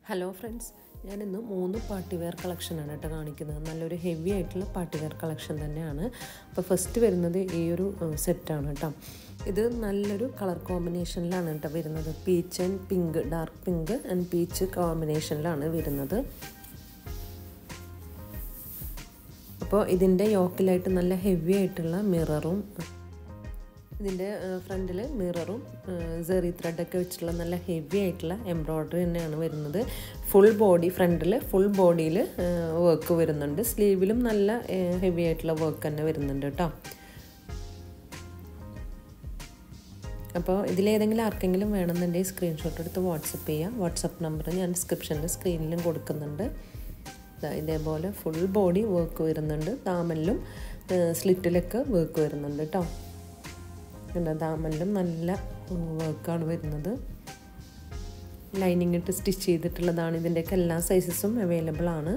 Hello friends, ഞാനിന്ന് 3 party wear കളക്ഷനാണ് കേട്ടോ കാണിക്കുന്നത്. നല്ലൊരു ഹെവി ആയിട്ടുള്ള പാർട്ടി വെയർ കളക്ഷൻ തന്നെയാണ്. അപ്പോൾ ഫസ്റ്റ് വരുന്നത് ഈ ഒരു സെറ്റാണ് കേട്ടോ. ഇത് നല്ലൊരു കളർ കോമ്പിനേഷനിലാണ് കേട്ടോ വരുന്നത്. Peach and pink, dark pink and peach കോമ്പിനേഷനിലാണ് വരുന്നത്. അപ്പോൾ ഇതിൻ്റെ യോക്കിലായിട്ട് നല്ല ഹെവി ആയിട്ടുള്ള മിററും, ഇതിൻ്റെ ഫ്രണ്ടിൽ മിററും സെറി ത്രെഡൊക്കെ വെച്ചിട്ടുള്ള നല്ല ഹെവി ആയിട്ടുള്ള എംബ്രോയ്ഡറി തന്നെയാണ് വരുന്നത്. ഫുൾ ബോഡി, ഫ്രണ്ടിൽ ഫുൾ ബോഡിയിൽ വർക്ക് വരുന്നുണ്ട്. സ്ലീവിലും നല്ല ഹെവി ആയിട്ടുള്ള വർക്ക് തന്നെ വരുന്നുണ്ട് കേട്ടോ. അപ്പോൾ ഇതിലേതെങ്കിലും ആർക്കെങ്കിലും വേണമെന്നുണ്ടെങ്കിൽ സ്ക്രീൻഷോട്ട് എടുത്ത് വാട്സപ്പ് ചെയ്യാം. വാട്സപ്പ് നമ്പർ ഞാൻ ഡിസ്ക്രിപ്ഷനിൽ സ്ക്രീനിലും കൊടുക്കുന്നുണ്ട്. ഇതേപോലെ ഫുൾ ബോഡി വർക്ക് വരുന്നുണ്ട്. ദാമനിലും സ്ലിറ്റിലൊക്കെ വർക്ക് വരുന്നുണ്ട് കേട്ടോ. ദാമനിലും നല്ല വർക്കാണ് വരുന്നത്. ലൈനിങ് ഇട്ട് സ്റ്റിച്ച് ചെയ്തിട്ടുള്ളതാണ്. ഇതിൻ്റെയൊക്കെ എല്ലാ സൈസസും അവൈലബിൾ ആണ്.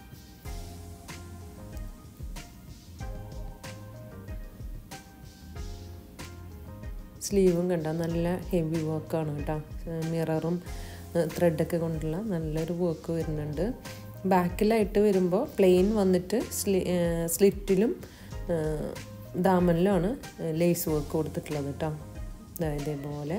സ്ലീവും കണ്ട നല്ല ഹെവി വർക്കാണ് കേട്ടോ. മിററും ത്രെഡൊക്കെ കൊണ്ടുള്ള നല്ലൊരു വർക്ക് വരുന്നുണ്ട്. ബാക്കിലായിട്ട് വരുമ്പോൾ പ്ലെയിൻ വന്നിട്ട് സ്ലിറ്റിലും ദാമനിലാണ് ലേസ് വർക്ക് കൊടുത്തിട്ടുള്ളത് കേട്ടോ. ഇതേപോലെ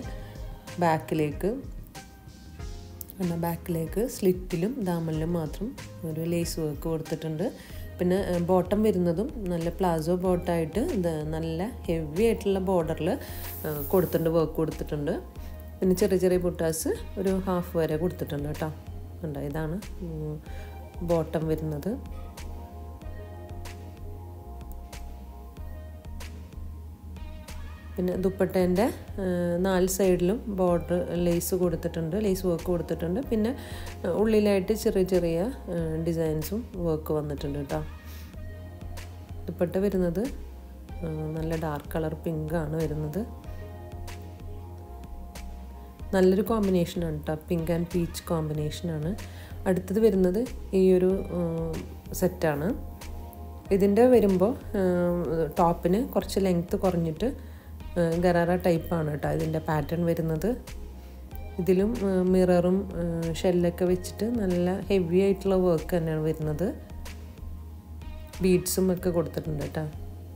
ബാക്കിലേക്ക് സ്ലിറ്റിലും ദാമനിലും മാത്രം ഒരു ലേസ് വർക്ക് കൊടുത്തിട്ടുണ്ട്. പിന്നെ ബോട്ടം വരുന്നതും നല്ല പ്ലാസോ ബോട്ടായിട്ട് നല്ല ഹെവി ആയിട്ടുള്ള ബോർഡറിൽ കൊടുത്തിട്ടുണ്ട്, വർക്ക് കൊടുത്തിട്ടുണ്ട്. പിന്നെ ചെറിയ ചെറിയ ബുട്ടാസ് ഒരു ഹാഫ് വരെ കൊടുത്തിട്ടുണ്ട് കേട്ടോ. കണ്ടോ, ഇതാണ് ബോട്ടം വരുന്നത്. പിന്നെ ദുപ്പട്ടേൻ്റെ 4 സൈഡിലും ബോർഡർ ലേസ് കൊടുത്തിട്ടുണ്ട്, ലേസ് വർക്ക് കൊടുത്തിട്ടുണ്ട്. പിന്നെ ഉള്ളിലായിട്ട് ചെറിയ ചെറിയ ഡിസൈൻസും വർക്ക് വന്നിട്ടുണ്ട് കേട്ടോ. ദുപ്പട്ട വരുന്നത് നല്ല ഡാർക്ക് കളർ പിങ്കാണ് വരുന്നത്. നല്ലൊരു കോമ്പിനേഷനാണ് കേട്ടോ, പിങ്ക് ആൻഡ് പീച്ച് കോമ്പിനേഷനാണ്. അടുത്തത് വരുന്നത് ഈ ഒരു സെറ്റാണ്. ഇതിൻ്റെ വരുമ്പോൾ ടോപ്പിന് കുറച്ച് ലെങ്ത്ത് കുറഞ്ഞിട്ട് ഗറാറ ടൈപ്പാണ് കേട്ടോ ഇതിൻ്റെ പാറ്റേൺ വരുന്നത്. ഇതിലും മിററും ഷെല്ലൊക്കെ വെച്ചിട്ട് നല്ല ഹെവി ആയിട്ടുള്ള വർക്ക് തന്നെയാണ് വരുന്നത്. ബീഡ്സും ഒക്കെ കൊടുത്തിട്ടുണ്ട് കേട്ടോ.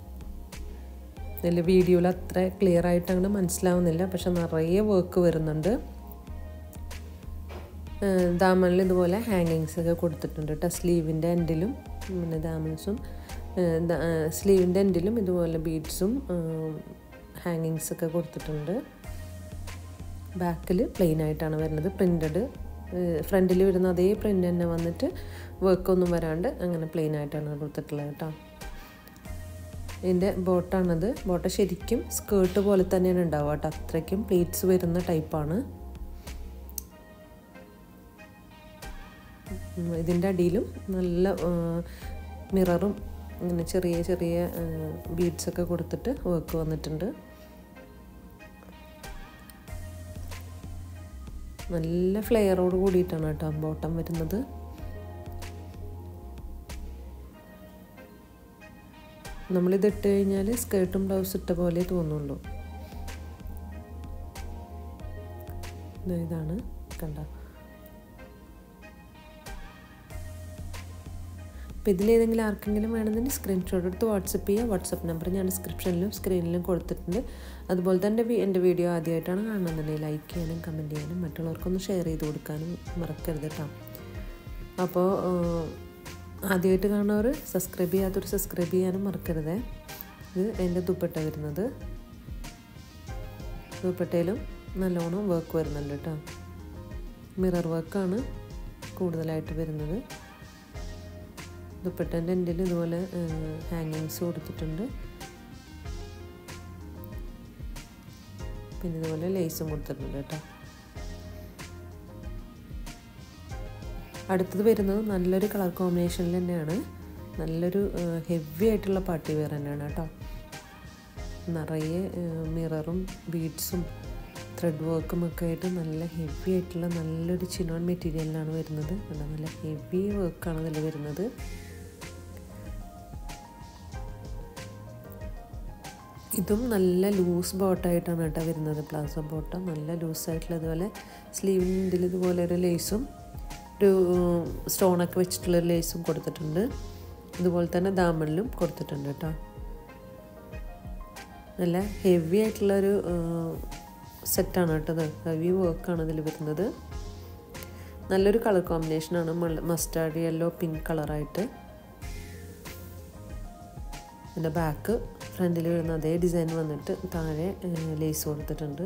ഇതിൽ വീഡിയോയിൽ അത്ര ക്ലിയർ ആയിട്ട് അങ്ങോട്ട് മനസ്സിലാവുന്നില്ല, പക്ഷെ നിറയെ വർക്ക് വരുന്നുണ്ട്. ദാമനിൽ ഇതുപോലെ ഹാങ്ങിങ്സ് ഒക്കെ കൊടുത്തിട്ടുണ്ട് കേട്ടോ. സ്ലീവിൻ്റെ എൻഡിലും പിന്നെ ദാമൻസും സ്ലീവിൻ്റെ എൻഡിലും ഇതുപോലെ ബീഡ്സും ഹാങ്ങിങ്സ് ഒക്കെ കൊടുത്തിട്ടുണ്ട്. ബാക്കിൽ പ്ലെയിൻ ആയിട്ടാണ് വരുന്നത്. പ്രിൻ്റഡ് ഫ്രണ്ടിൽ വരുന്ന അതേ പ്രിൻ്റ് തന്നെ വന്നിട്ട് വർക്കൊന്നും വരാണ്ട് അങ്ങനെ പ്ലെയിൻ ആയിട്ടാണ് കൊടുത്തിട്ടുള്ളത് കേട്ടോ. ഇതിൻ്റെ ബോട്ടാണത്. ബോട്ട ശരിക്കും സ്കേർട്ട് പോലെ തന്നെയാണ് ഉണ്ടാവുക കേട്ടോ. അത്രയ്ക്കും പ്ലീറ്റ്സ് വരുന്ന ടൈപ്പാണ്. ഇതിൻ്റെ അടിയിലും നല്ല മിററും ഇങ്ങനെ ചെറിയ ചെറിയ ബീഡ്സൊക്കെ കൊടുത്തിട്ട് വർക്ക് വന്നിട്ടുണ്ട്. നല്ല ഫ്ലെയറോട് കൂടിയിട്ടാണ് കേട്ടോ ബോട്ടം വരുന്നത്. നമ്മളിത് ഇട്ട് കഴിഞ്ഞാൽ സ്കേർട്ടും ബ്ലൗസ് ഇട്ട പോലെ തോന്നുള്ളൂ. ഇതാണ് കണ്ട. അപ്പോൾ ഇതിലേതെങ്കിലും ആർക്കെങ്കിലും വേണമെന്നുണ്ടെങ്കിൽ സ്ക്രീൻഷോട്ട് എടുത്ത് വാട്സപ്പ് ചെയ്യുക. വാട്സപ്പ് നമ്പർ ഞാൻ ഡിസ്ക്രിപ്ഷനിലും സ്ക്രീനിലും കൊടുത്തിട്ടുണ്ട്. അതുപോലെ തന്നെ എൻ്റെ വീഡിയോ ആദ്യമായിട്ടാണ് കാണുന്നുണ്ടെങ്കിൽ ലൈക്ക് ചെയ്യാനും കമൻറ്റ് ചെയ്യാനും മറ്റുള്ളവർക്കൊന്ന് ഷെയർ ചെയ്ത് കൊടുക്കാനും മറക്കരുത് കേട്ടോ. അപ്പോൾ ആദ്യമായിട്ട് കാണുന്നവർ സബ്സ്ക്രൈബ് ചെയ്യാത്തൊരു സബ്സ്ക്രൈബ് ചെയ്യാനും മറക്കരുത്. ഇത് എൻ്റെ ദുപ്പട്ട വരുന്നത്. ദുപ്പട്ടയിലും നല്ലോണം വർക്ക് വരുന്നുണ്ട് കേട്ടോ. മിറർ വർക്കാണ് കൂടുതലായിട്ട് വരുന്നത്. ദുപ്പട്ടേൻ്റെ എൻഡിൽ ഇതുപോലെ ഹാങ്ങിങ്സ് കൊടുത്തിട്ടുണ്ട്. പിന്നെ ഇതുപോലെ ലേസും കൊടുത്തിട്ടുണ്ട് കേട്ടോ. അടുത്തത് വരുന്നത് നല്ലൊരു കളർ കോമ്പിനേഷനിൽ തന്നെയാണ്. നല്ലൊരു ഹെവി ആയിട്ടുള്ള പാർട്ടി വെയർ തന്നെയാണ് കേട്ടോ. നിറയെ മിററും ബീഡ്സും ത്രെഡ് വർക്കും ഒക്കെ ആയിട്ട് നല്ല ഹെവി ആയിട്ടുള്ള നല്ലൊരു ചിനോൺ മെറ്റീരിയലിലാണ് വരുന്നത്. നല്ല ഹെവി വർക്കാണ് ഇതിൽ വരുന്നത്. ഇതും നല്ല ലൂസ് ബോട്ടായിട്ടാണ് കേട്ടോ വരുന്നത്. പ്ലാസോ ബോട്ടം നല്ല ലൂസായിട്ടുള്ള, അതുപോലെ സ്ലീവിൻ്റെ ഇതുപോലെ ഒരു ലേസും ഒരു സ്റ്റോണൊക്കെ വെച്ചിട്ടുള്ള ലേസും കൊടുത്തിട്ടുണ്ട്. ഇതുപോലെ തന്നെ ദാമണിലും കൊടുത്തിട്ടുണ്ട് കേട്ടോ. നല്ല ഹെവി ആയിട്ടുള്ളൊരു സെറ്റാണ് കേട്ടത്. ഹെവി വർക്കാണ് ഇതിൽ വരുന്നത്. നല്ലൊരു കളർ കോമ്പിനേഷനാണ്, മസ്റ്റാർഡ് യെല്ലോ പിങ്ക് കളറായിട്ട്. ഇതിൻ്റെ ബാക്ക് ഫ്രണ്ടിൽ വരുന്ന അതേ ഡിസൈൻ വന്നിട്ട് താഴെ ലേസ് കൊടുത്തിട്ടുണ്ട്.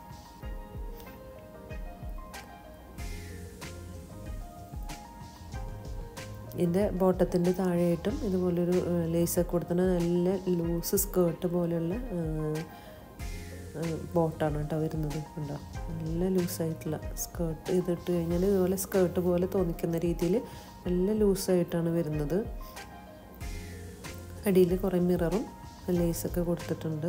ഇതിൻ്റെ ബോട്ടത്തിൻ്റെ താഴെയായിട്ടും ഇതുപോലൊരു ലേസൊക്കെ കൊടുത്തിട്ട് നല്ല ലൂസ് സ്കേർട്ട് പോലെയുള്ള ബോട്ടാണ് കേട്ടോ വരുന്നത്. ഉണ്ടോ, നല്ല ലൂസായിട്ടുള്ള സ്കേർട്ട്. ഇതിട്ട് കഴിഞ്ഞാൽ ഇതുപോലെ സ്കേർട്ട് പോലെ തോന്നിക്കുന്ന രീതിയിൽ നല്ല ലൂസായിട്ടാണ് വരുന്നത്. അടിയിൽ കുറേ മിററും ലേസൊക്കെ കൊടുത്തിട്ടുണ്ട്.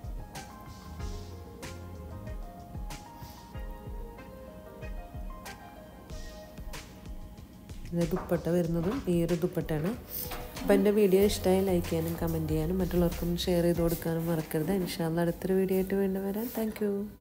ഇത് ദുപ്പട്ട വരുന്നതും ഈ ഒരു ദുപ്പട്ടയാണ്. അപ്പോൾ എൻ്റെ വീഡിയോ ഇഷ്ടമായി ലൈക്ക് ചെയ്യാനും കമൻറ്റ് ചെയ്യാനും മറ്റുള്ളവർക്കും ഷെയർ ചെയ്ത് കൊടുക്കാനും മറക്കരുത്. ഇൻഷാ അല്ലാഹ് അടുത്തൊരു വീഡിയോ ആയിട്ട് വീണ്ടും വരാം. Thank U.